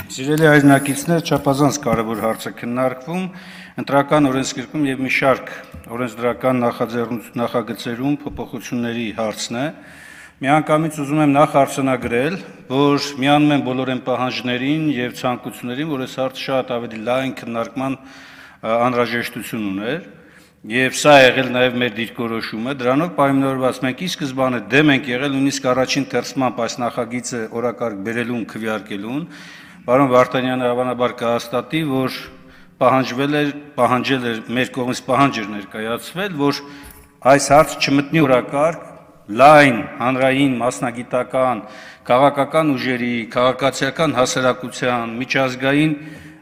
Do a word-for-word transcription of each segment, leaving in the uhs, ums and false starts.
Սիրելի հայրենակիցներ, չափազանց կարևոր հարց է քննարկվում, ընտրական օրենսգրքում եւ մի շարք օրենսդրական նախագծերում փոփոխությունների հարցն է։ Միանգամից ուզում եմ նախ արձանագրել, որ միանում են բոլոր այն պահանջներին եւ ցանկություններին, որ այս հարցը շատ ավելի լայն քննարկման անհրաժեշտություն ուներ, եւ սա է եղել նաեւ մեր դիրքորոշումը, դրանով պայմանավորված մենք ի սկզբանե դեմ ենք եղել նույնիսկ առաջին թերսմամբ այս նախագիծը օրակարգ բերելուն, քվեարկելուն։ Պարոն Վարդանյանը հավանաբար կհաստատի, որ պահանջվել էր, պահանջել էր մեր կողմից պահանջ էր ներկայացվել, որ այս հարցը չմտնի օրակարգ լայն, հանրային, մասնագիտական, քաղաքական ուժերի, քաղաքացիական հասարակության, միջազգային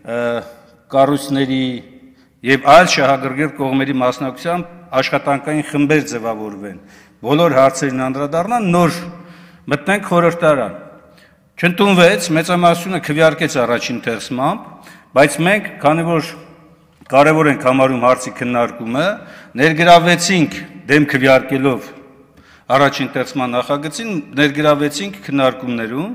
կառույցների եւ այլ շահագրգիռ կողմերի մասնակցությամբ աշխատանքային խմբեր ձևավորվեն, բոլոր հարցերին անդրադառնան, նոր մտնենք խորհրդարան։ Չընդունվեց, մեծամասնությունը քվեարկեց առաջին թերսմամբ, բայց մենք, քանի որ կարևոր ենք համարում հարցի քննարկումը, ներգրավեցինք դեմ քվեարկելով առաջին թերսման նախագծին, ներգրավեցինք քննարկումներում,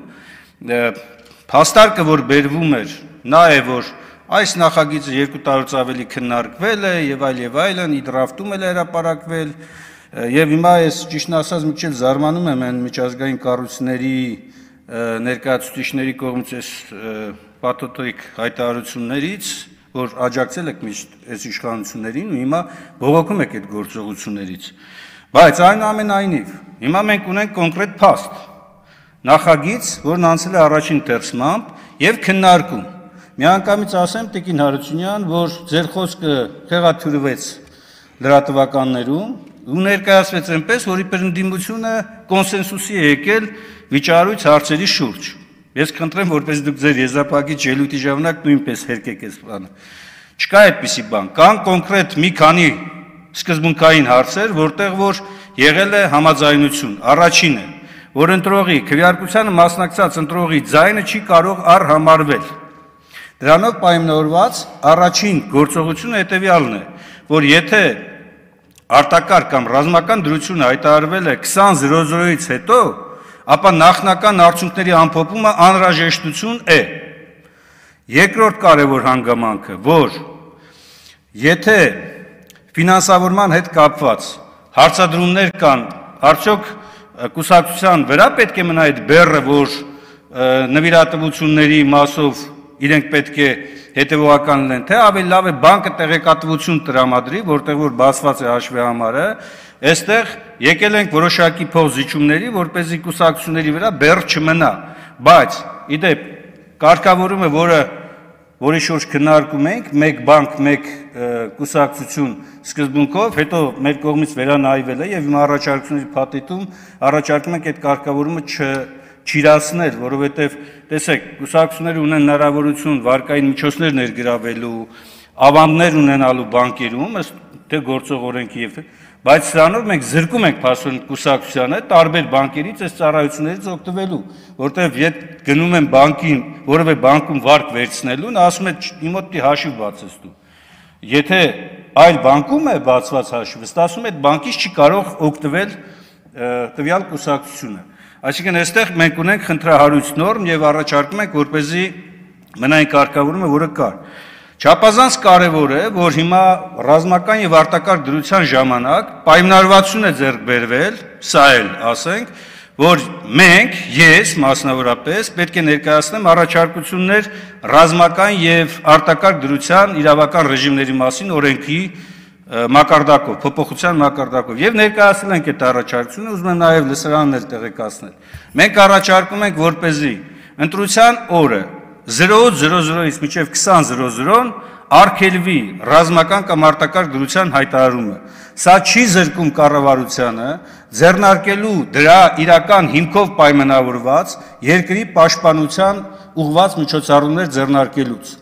փաստարկը, որ բերվում էր, նա է, որ այս նախագիծը երկու տարուց ավելի քննարկվել է եւ այլ եւ այլն, իդրաֆտում էլ հրապարակվել, եւ հիմա ես ճիշտն ասած մի քիչ զարմանում եմ այն միջազգային կառույցների ներկայացուցիչների կողմից այս պաթոտիկ հայտարարություններից, որ աջակցել եք միշտ այս իշխանություններին ու հիմա բողոքում եք այդ գործողություններից։ Բայց այնուամենայնիվ, հիմա մենք ունենք կոնկրետ փաստ, նախագիծ, որն անցել է առաջին թերսմամբ եւ քննարկում։ Միանգամից ասեմ Տիկին Հարությունյան, որ ձեր խոսքը խեղաթյուրվեց լրատվականներում ու ներկայացվեց այնպես, որ իբր ընդդիմությունը կոնսենսուսի է եկել վիճարույց հարցերի շուրջ։ Ես խնդրեմ, որպես դուք ձեր եզրափակիչ ելույթի ժամանակ նույնպես հերկեք այս բանը։ Չկա այդպիսի բան, կան կոնկրետ մի քանի սկզբունքային հարցեր, որտեղ որ եղել է համաձայնություն։ Առաջինը, որ ընտրողի քվեարկությանը մասնակցած ընտրողի ձայնը չի կարող առհամարվել։ Դրանով պայմանավորված առաջին գործողությունը հետևյալն է, որ եթե արտակարգ կամ ռազմական դրություն հայտարարվել է քսան զրո զրոից հետո, ապա նախնական արդյունքների ամփոփումը անհրաժեշտություն է։ Երկրորդ կարևոր հանգամանքը, որ եթե ֆինանսավորման հետ կապված հարցադրումներ կան, արդյոք կուսակցության վրա պետք է մնա այդ բեռը, որ նվիրատվությունների մասով իրենք պետք է հետևողական լինեն, թե ավելի լավ է բանկը տեղեկատվություն տրամադրի, որտեղ որ բացված է հաշվի համարը, այստեղ եկել ենք որոշակի փոխզիջումների, որպեսզի կուսակցությունների վրա բեռ չմնա, բայց իդեպ կարգավորումը, որը որի շուրջ քննարկում ենք, մեկ բանկ, մեկ կուսակցություն սկզբունքով, հետո մեր կողմից վերանայվել է եւ հիմա առաջարկությունների փաթեթում առաջարկում ենք այդ կարգավորումը չիրացնել, որովհետեւ տեսեք, կուսակցությունները ունեն հնարավորություն վարկային միջոցներ ներգրավելու, ավանդներ ունենալու բանկերում, ըստ թե գործող օրենքի եւ բայց սրանով մենք զրկում ենք փաստորեն կուսակցությանը տարբեր բանկերից այս ծառայություններից օգտվելու, որտեղ երբ գնում են բանկին, որևէ բանկում վարկ վերցնելուն, ասում է իմ մոտ հաշիվ բացես դու։ Եթե այլ բանկում է բացված հաշիվը, ստացվում է այդ բանկից չի կարող օգտվել տվյալ կուսակցությունը։ Այսինքն այստեղ մենք ունենք խնդրահարույց նորմ եւ առաջարկում ենք, որպեսզի մնա այն կարգավորումը, որը կար։ Չափազանց կարևոր է, որ հիմա ռազմական եւ արտակարգ դրության ժամանակ պայմանավորվածություն է ձեռք բերվել, սա էլ ասենք, որ մենք, ես մասնավորապես պետք է ներկայացնեմ առաջարկություններ ռազմական եւ արտակարգ դրության իրավական ռեժիմների մասին օրենքի մակարդակով, փոփոխության մակարդակով եւ ներկայացնել ենք այդ առաջարկությունը, ուզում եմ նաեւ լսարաններ տեղեկացնել։ Մենք առաջարկում ենք, որպեսզի ընտրության օրը զրո զրո զրոից մինչև քսան զրո զրոն արգելվի ռազմական կամ արտակարգ դրության հայտարարումը։ Սա չի զրկում կառավարությանը ձեռնարկելու դրա իրական հիմքով պայմանավորված երկրի պաշտպանության ուղղված միջոցառումներ ձեռնարկելուց։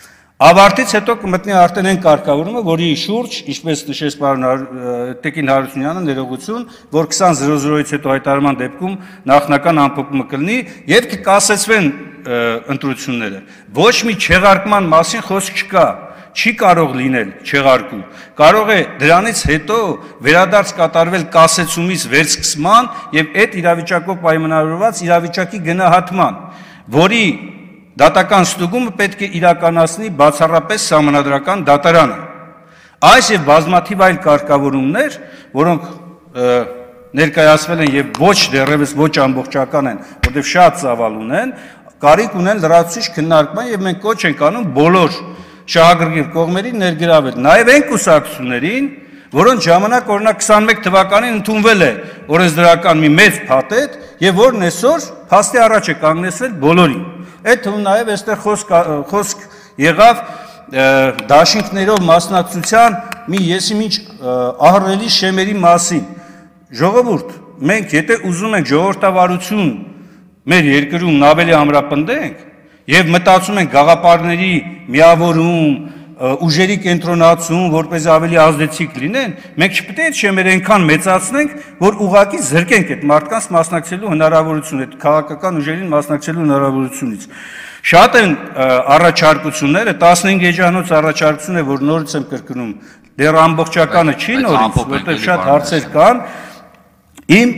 Ավարտից հետո կմտնի արդեն այն կարգավորումը, որի շուրջ, ինչպես նշեց պարոն Տիկին Հարությունյանը, ներողություն, որ քսան զրո զրոից հետո հայտարարման դեպքում նախնական ամփոփումը կլինի եւ կկասեցվեն ընտրությունները։ Ոչ մի չեղարկման մասին խոսք չկա, չի կարող լինել չեղարկում։ Կարող է դրանից հետո վերադարձ կատարվել կասեցումից վերսկսման եւ այդ իրավիճակով պայմանավորված իրավիճակի գնահատման, որի դատական ստուգումը պետք է իրականացնի բացառապես սահմանադրական դատարանը։ Այս եւ բազմաթիվ այլ կարգավորումներ, որոնք ներկայացվել են եւ ոչ դեռևս ոչ ամբողջական են, որտեղ շատ ծավալ ունեն, կարիք ունեն լրացուցիչ քննարկման եւ մենք կոչ ենք անում բոլոր շահագրգիռ կողմերին ներգրավել, նաեւ այն կուսակցություններին, որոնց ժամանակ օրինակ քսանմեկ թվականին ընդունվել է օրենսդրական մի մեծ փաթեթ եւ որն այսօր փաստի առաջ է կանգնեցվել բոլորին։ Այդ թվում նաեւ այստեղ խոսք խոսք եղավ դաշինքներով մասնակցության մի եսիմինչ ահռելի շեմերի մասին։ Ժողովուրդ, մենք եթե ուզում ենք ժողովրդավարություն մեր երկրում ավելի ամրապնդենք եւ մտածում ենք գաղափարների միավորում, ուժերի կենտրոնացում, որպես ավելի ազդեցիկ լինեն, մենք չպետք է այդ շեմերը այնքան մեծացնենք, որ ուղղակի զրկենք այդ մարդկանց մասնակցելու հնարավորությունը, այդ քաղաքական ուժերին մասնակցելու հնարավորությունից։ Շատ են առաջարկությունները, տասնհինգ էջանոց առաջարկություն է, որ նորից եմ կրկնում, դեռ ամբողջականը չի նորից, որտեղ շատ հարցեր կան։ Իմ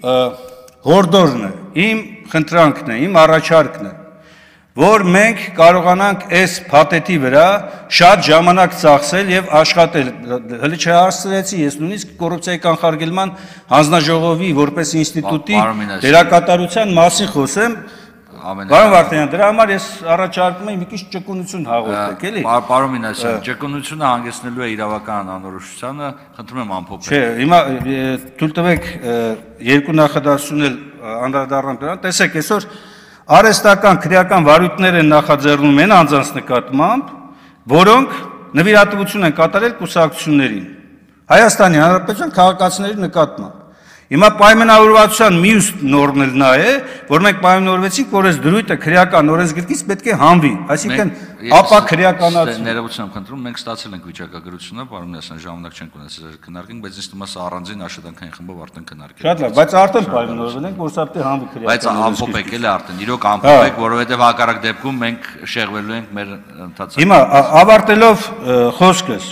հորդորն է, իմ խնդրանքն է, իմ առաջարկն է, որ մենք կարողանանք այս փաթեթի վրա շատ ժամանակ ծախսել եւ աշխատել։ Հələ չհասցրեցի ես նույնիսկ կոռուպցիայի կանխարգելման հանձնաժողովի որպես ինստիտուտի դերակատարության մասին խոսեմ։ Պարոն Վարդանյան, դրա համար ես առաջարկում եմ մի քիչ ճկունություն հաղորդեք, էլի։ Պարոն Մինասյան, ճկունությունը հանգեցնելու է իրավական անորոշությանը, խնդրում եմ ամփոփել։ Չէ, հիմա թույլ տվեք երկու նախադասություն էլ անդրադառնամ դրան։ Տեսեք, այսօր արհեստական քրեական վարույթներ են նախաձեռնում են անձանց նկատմամբ, որոնք նվիրատվություն են կատարել կուսակցություններին, Հայաստանի Հանրապետության քաղաքացիների նկատմամբ։ Հիմա պայմանավորվածության մյուս նորմն էլ նա է, որ մենք պայմանավորվեցինք, որ այս դրույթը քրեական օրենսգրքից պետք է հանվի, այսինքն ապա քրեականացում։ Ներողություն եմ խնդրում, մենք ստացել ենք վիճակագրությունը, պարոն Մինասյան, ժամանակ չենք ունեցել քննարկենք, բայց ինձ թվում է սա առանձին աշխատանքային խմբով արդեն քննարկել։ Շատ լավ, բայց արդեն պայմանավորվել ենք, որ սա պետք է հանվի քրեական։ Բայց ամփոփեք էլ արդեն, իրոք ամփոփեք, որովհետև հակառակ դեպքում մենք շեղվելու ենք մեր ընթացքը։ Հիմա ավարտելով խոսքս,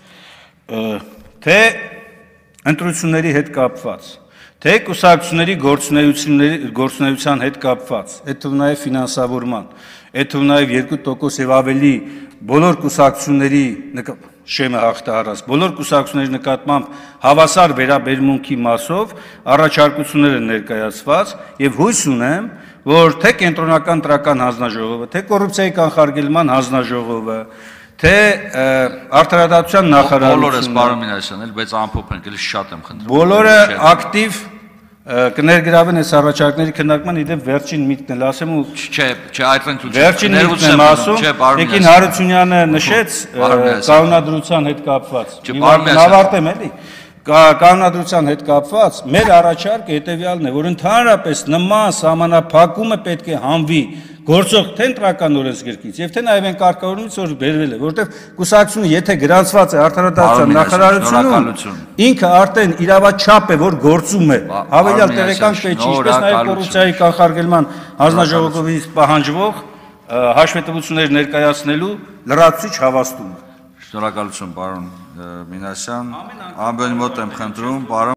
թե ընտրությունների հետ կապված, թե կուսակցությունների գործունեության հետ կապված, այդ թվում նաև ֆինանսավորման, այդ թվում նաև երկու տոկոս եւ ավելի բոլոր կուսակցությունների շեմը հաղթահարած, բոլոր կուսակցությունների նկատմամբ հավասար վերաբերմունքի մասով առաջարկություններ են ներկայացված եւ հույս ունեմ, որ թե կենտրոնական տրական հանձնաժողովը, թե կոռուպցիայի կանխարգելման հանձնաժողովը, թե արդարադատության նախարարությունը բոլորս պարոն Մինասյան, էլ բայց ամփոփենք, էլ շատ եմ խնդրում։ Բոլորը ակտիվ կներգրավեն այս առաջարկների քննարկման, իդեպ վերջին միտքն էլ ասեմ ու չէ, չէ, այդպես ու վերջին միտքն եմ ասում, Տիկին Հարությունյանը նշեց կանոնադրության հետ կապված։ Ավարտեմ էլի։ Կանոնադրության հետ կապված մեր առաջարկը հետևյալն է, որ ընդհանրապես նման սահմանափակումը պետք է հանվի գործող թե ընտրական օրենսգրքից եւ թե նաեւ այն կարգավորումից, որ բերվել է, որովհետեւ կուսակցությունը եթե գրանցված է արդարադատության նախարարությունում, ինքը արդեն իրավաչափ է, որ գործում է, հավելյալ տեղեկանք պետք չի, ինչպես նաեւ կոռուպցիայի կանխարգելման հանձնաժողովից պահանջվող հաշվետվություններ ներկայացնելու լրացուցիչ հավաստումը։ Շնորհակալություն, պարոն Մինասյան, ամեն մոտ եմ խնդրում, պարոն